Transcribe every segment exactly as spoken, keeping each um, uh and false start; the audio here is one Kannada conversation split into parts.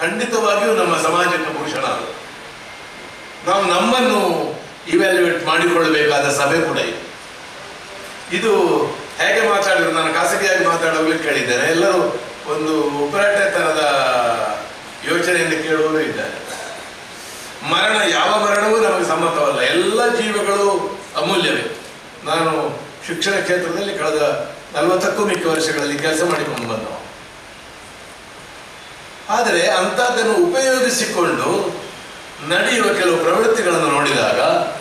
ಖಂಡಿತವಾಗಿಯೂ ನಮ್ಮ ಸಮಾಜಕ್ಕೆ ಭೂಷಣ. ನಾವು ನಮ್ಮನ್ನು ಇವ್ಯಾಲ್ಯೂಯೇಟ್ ಮಾಡಿಕೊಳ್ಳಬೇಕಾದ ಸಭೆ ಕೂಡ ಇದೆ. ಇದು ಹೇಗೆ ಮಾತಾಡಿದ್ರು, ನಾನು ಖಾಸಗಿಯಾಗಿ ಮಾತಾಡೋಗ್ಲಿಕ್ಕೆ ಕೇಳಿದ್ದೇನೆ. ಎಲ್ಲರೂ ಒಂದು ಉಪರಾಟತನದ ಯೋಚನೆಯಿಂದ ಕೇಳುವವರು ಇದ್ದಾರೆ. ಮರಣ, ಯಾವ ಮರಣವೂ ನಮಗೆ ಸಮ್ಮತವಲ್ಲ. ಎಲ್ಲ ಜೀವಗಳು ಅಮೂಲ್ಯವೇ. ನಾನು ಶಿಕ್ಷಣ ಕ್ಷೇತ್ರದಲ್ಲಿ ಕಳೆದ ನಲವತ್ತಕ್ಕೂ ಮಿಕ್ಕ ವರ್ಷಗಳಲ್ಲಿ ಕೆಲಸ ಮಾಡಿಕೊಂಡು ಬಂದವ. ಆದರೆ ಅಂಥದ್ದನ್ನು ಉಪಯೋಗಿಸಿಕೊಂಡು ನಡೆಯುವ ಕೆಲವು ಪ್ರವೃತ್ತಿಗಳನ್ನು ನೋಡಿದಾಗ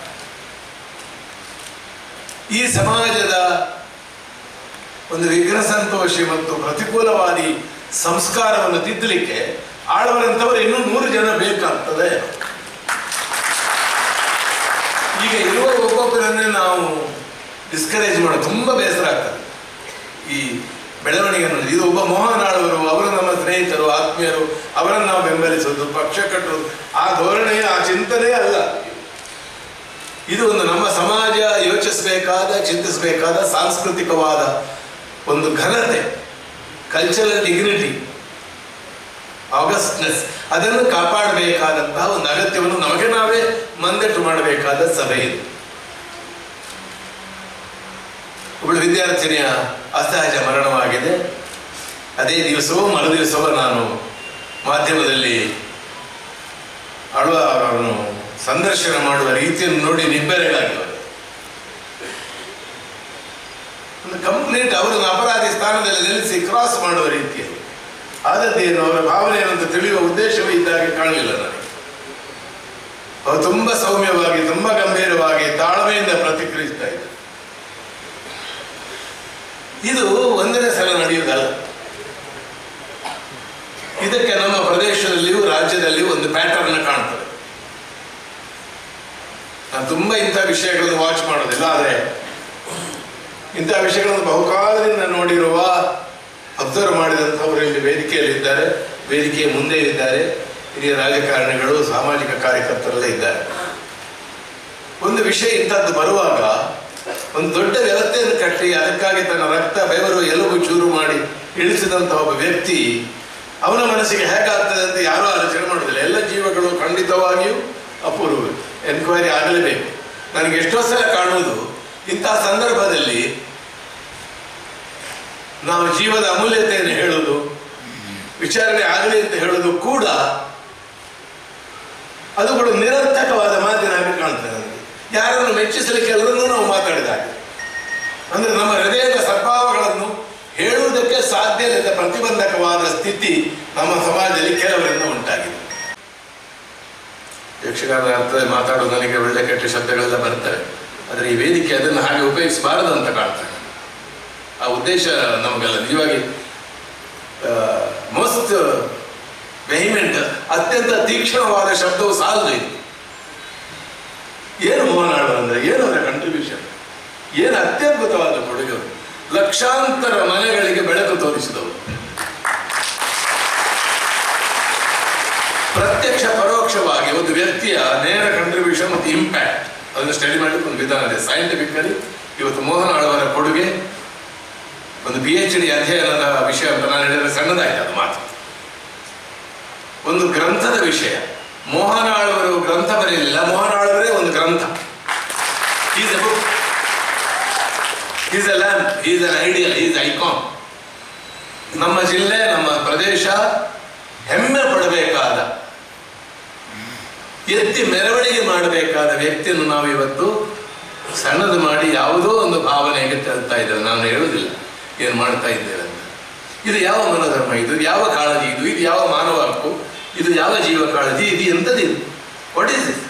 ಈ ಸಮಾಜದ ಒಂದು ವಿಘ್ನ ಸಂತೋಷಿ ಮತ್ತು ಪ್ರತಿಕೂಲವಾದಿ ಸಂಸ್ಕಾರವನ್ನು ತಿದ್ದಲಿಕ್ಕೆ ಆಳವರಂಥವರು ಇನ್ನೂ ನೂರು ಜನ ಬೇಕಾಗ್ತದೆ. ಈಗ ಇರುವ ಒಬ್ಬೊಬ್ಬರನ್ನೇ ನಾವು ಡಿಸ್ಕರೇಜ್ ಮಾಡೋ ತುಂಬ ಬೇಸರ ಆಗ್ತದೆ ಈ ಬೆಳವಣಿಗೆ. ಇದು ಒಬ್ಬ ಮೋಹನ್ ಆಳ್ವರು, ಅವರು ನಮ್ಮ ಸ್ನೇಹಿತರು, ಆತ್ಮೀಯರು, ಅವರನ್ನು ನಾವು ಬೆಂಬಲಿಸೋದು, ಪಕ್ಷ ಕಟ್ಟೋದು, ಆ ಧೋರಣೆ, ಆ ಚಿಂತನೆ ಅಲ್ಲ. ಇದು ಒಂದು ನಮ್ಮ ಸಮಾಜ ಯೋಚಿಸಬೇಕಾದ, ಚಿಂತಿಸಬೇಕಾದ ಸಾಂಸ್ಕೃತಿಕವಾದ ಒಂದು ಘನತೆ, ಕಲ್ಚರಲ್ ಡಿಗ್ನಿಟಿ, ಆಗಸ್ಟ್ನೆಸ್, ಅದನ್ನು ಕಾಪಾಡಬೇಕಾದಂತಹ ಒಂದು ಅಗತ್ಯವನ್ನು ನಮಗೆ ನಾವೇ ಮಂದಟ್ಟು ಮಾಡಬೇಕಾದ ಸಭೆ ಇದು. ಒಬ್ಬಳು ವಿದ್ಯಾರ್ಥಿನಿಯ ಅಸಹಜ ಮರಣವಾಗಿದೆ. ಅದೇ ದಿವಸವೂ ಮರು ದಿವಸವೂ ನಾನು ಮಾಧ್ಯಮದಲ್ಲಿ ಅಳುವ ಅವರನ್ನು ಸಂದರ್ಶನ ಮಾಡುವ ರೀತಿಯನ್ನು ನೋಡಿ ನಿಬ್ಬೆರಗಾಗಿದ್ದಾರೆ. ಒಂದು ಕಂಪ್ಲೀಟ್ ಅವರನ್ನು ಅಪರಾಧಿ ಸ್ಥಾನದಲ್ಲಿ ನಿಲ್ಲಿಸಿ ಕ್ರಾಸ್ ಮಾಡುವ ರೀತಿಯಲ್ಲಿ ಆದದ್ದೇನು, ಅವರ ಭಾವನೆ ಏನಂತ ತಿಳಿಯುವ ಉದ್ದೇಶವೇ ಇದ್ದಾಗೆ ಕಾಣಲಿಲ್ಲ ನನಗೆ. ಅವರು ತುಂಬ ಸೌಮ್ಯವಾಗಿ, ತುಂಬ ಗಂಭೀರವಾಗಿ, ತಾಳ್ಮೆಯಿಂದ ಪ್ರತಿಕ್ರಿಯಿಸ್ತಾ ಇದ್ದಾರೆ. ಇದು ಒಂದನೇ ಸಲ ನಡೆಯುವುದಲ್ಲ. ಇದಕ್ಕೆ ನಮ್ಮ ಪ್ರದೇಶದಲ್ಲಿಯೂ ರಾಜ್ಯದಲ್ಲಿಯೂ ಒಂದು ಪ್ಯಾಟರ್ನ್ ಕಾಣ್ತದೆ. ನಾನು ತುಂಬ ಇಂಥ ವಿಷಯಗಳನ್ನು ವಾಚ್ ಮಾಡೋದಿಲ್ಲ, ಆದರೆ ಇಂಥ ವಿಷಯಗಳನ್ನು ಬಹುಕಾಲದಿಂದ ನೋಡಿರುವ, ಅಬ್ಸರ್ವ್ ಮಾಡಿದಂಥವರು ಇಲ್ಲಿ ವೇದಿಕೆಯಲ್ಲಿದ್ದಾರೆ, ವೇದಿಕೆಯ ಮುಂದೆ ಇದ್ದಾರೆ, ಹಿರಿಯ ರಾಜಕಾರಣಿಗಳು, ಸಾಮಾಜಿಕ ಕಾರ್ಯಕರ್ತರೆಲ್ಲ ಇದ್ದಾರೆ. ಒಂದು ವಿಷಯ ಇಂಥದ್ದು ಬರುವಾಗ ಒಂದು ದೊಡ್ಡ ವ್ಯವಸ್ಥೆಯನ್ನು ಕಟ್ಟಿ ಅದಕ್ಕಾಗಿ ತನ್ನ ರಕ್ತ, ಬೆವರು, ಎಲುಬು ಚೂರು ಮಾಡಿ ಇಳಿಸಿದಂಥ ಒಬ್ಬ ವ್ಯಕ್ತಿ, ಅವನ ಮನಸ್ಸಿಗೆ ಹೇಗಾಗ್ತದೆ ಅಂತ ಯಾರೂ ಆಲೋಚನೆ ಮಾಡೋದಿಲ್ಲ. ಎಲ್ಲ ಜೀವಗಳು ಖಂಡಿತವಾಗಿಯೂ ಅಪೂರ್ವ, ಎನ್ಕ್ವೈರಿ ಆಗಲೇಬೇಕು. ನನಗೆ ಎಷ್ಟೋ ಸಲ ಕಾಣುವುದು, ಇಂತಹ ಸಂದರ್ಭದಲ್ಲಿ ನಾವು ಜೀವದ ಅಮೂಲ್ಯತೆಯನ್ನು ಹೇಳೋದು, ವಿಚಾರಣೆ ಆಗಲಿ ಅಂತ ಹೇಳೋದು ಕೂಡ ಅದುಗಳು ನಿರರ್ಥಕವಾದ ಮಾತಿನಾಗಿ ಕಾಣ್ತದೆ ನನಗೆ. ಯಾರನ್ನು ಮೆಚ್ಚಿಸಲಿಕ್ಕೆ ಎಲ್ಲರನ್ನೂ ನಾವು ಮಾತಾಡಿದಾಗ, ಅಂದರೆ ನಮ್ಮ ಹೃದಯದ ಸದ್ಭಾವಗಳನ್ನು ಹೇಳುವುದಕ್ಕೆ ಸಾಧ್ಯ ಇಲ್ಲದ ಪ್ರತಿಬಂಧಕವಾದ ಸ್ಥಿತಿ ನಮ್ಮ ಸಮಾಜದಲ್ಲಿ ಕೆಲವರಿಂದ ಉಂಟಾಗಿದೆ. ಯಕ್ಷಗಾನ ಅರ್ಥದಲ್ಲಿ ಮಾತಾಡೋದು ನನಗೆ ಒಳ್ಳೆ ಕೆಟ್ಟ ಶಬ್ದಗಳೆಲ್ಲ ಬರ್ತವೆ, ಆದರೆ ಈ ವೇದಿಕೆ ಅದನ್ನು ಹಾಗೆ ಉಪಯೋಗಿಸಬಾರದು ಅಂತ ಕಾಣ್ತದೆ. ಆ ಉದ್ದೇಶ ನಮಗೆಲ್ಲ ನಿಜವಾಗಿ ಮೋಸ್ಟ್ ವೆಹಿಮೆಂಟ್, ಅತ್ಯಂತ ತೀಕ್ಷ್ಣವಾದ ಶಬ್ದವು ಸಾಲದು. ಇದು ಏನು ಮೋಹನ್ ಆಳ್ವ ಅಂದರೆ, ಏನು ಅವರ ಕಂಟ್ರಿಬ್ಯೂಷನ್, ಏನು ಅತ್ಯದ್ಭುತವಾದ ಕೊಡುಗೆಗಳು. ಲಕ್ಷಾಂತರ ಮನೆಗಳಿಗೆ ಬೆಳಕು ತೋರಿಸಿದವರು, ಪ್ರತ್ಯಕ್ಷ ಪರೋಕ್ಷವಾಗಿ ಒಂದು ವ್ಯಕ್ತಿಯ ನೇರ ಕಂಟ್ರಿಬ್ಯೂಷನ್ ಮತ್ತು ಇಂಪ್ಯಾಕ್ಟ್ ಅದನ್ನು ಸ್ಟಡಿ ಮಾಡಲಿಕ್ಕೆ ಒಂದು ವಿಧಾನ ಇದೆ. ಸೈಂಟಿಫಿಕಲಿ ಇವತ್ತು ಮೋಹನ್ ಆಳ್ವರ ಕೊಡುಗೆ ಒಂದು ಪಿ ಎಚ್ ಡಿ ಅಧ್ಯಯನದ ವಿಷಯ ಅಂತ ನಾನು ಹೇಳಿದರೆ ಸಣ್ಣದಾಯ್ತು ಅದು ಮಾತು. ಒಂದು ಗ್ರಂಥದ ವಿಷಯ, ಮೋಹನ್ ಆಳ್ವರು ಗ್ರಂಥ ಬರೆಯಲಿಲ್ಲ, ಮೋಹನ್ ಆಳ್ವರೇ ಒಂದು ಗ್ರಂಥ. Is a book, is a lamp, is an ideal, is icon. ನಮ್ಮ ಜಿಲ್ಲೆ, ನಮ್ಮ ಪ್ರದೇಶ ಹೆಮ್ಮೆ ಪಡಬೇಕಾದ, ಎತ್ತಿ ಮೆರವಣಿಗೆ ಮಾಡಬೇಕಾದ ವ್ಯಕ್ತಿಯನ್ನು ನಾವು ಇವತ್ತು ಸಣ್ಣದು ಮಾಡಿ ಯಾವುದೋ ಒಂದು ಭಾವನೆಗೆ ತರ್ತಾ ಇದ್ದೇವೆ. ನಾನು ಹೇಳುವುದಿಲ್ಲ ಏನು ಮಾಡ್ತಾ ಇದ್ದೇವೆ ಅಂತ. ಇದು ಯಾವ ಮನೋಧರ್ಮ, ಇದು ಯಾವ ಕಾಳಜಿ, ಇದು ಇದು ಯಾವ ಮಾನವ ಹಕ್ಕು, ಇದು ಯಾವ ಜೀವ ಕಾಳಜಿ, ಇದು ಎಂಥದ್ದು, ಇದು ವಾಟ್ ಈಸ್ ದಿಸ್?